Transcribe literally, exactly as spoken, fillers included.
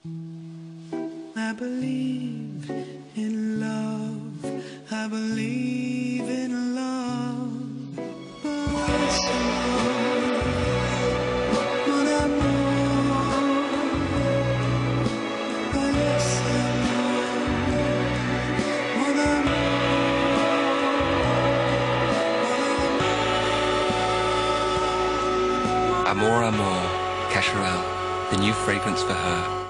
I believe in love, I believe in love, but so mon amour, but so mon Amour Amour, Cacharel, the new fragrance for her.